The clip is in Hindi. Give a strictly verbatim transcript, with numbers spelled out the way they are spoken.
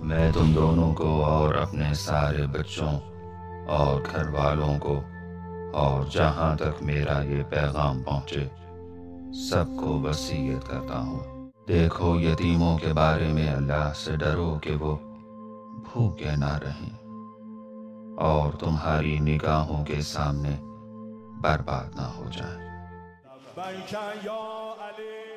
मैं तुम दोनों को और अपने सारे बच्चों और घर वालों को और जहाँ तक मेरा ये पैगाम पहुँचे सबको वसीयत करता हूँ। देखो, यतीमों के बारे में अल्लाह से डरो कि वो भूखे ना रहें और तुम्हारी निगाहों के सामने बर्बाद ना हो जाएं।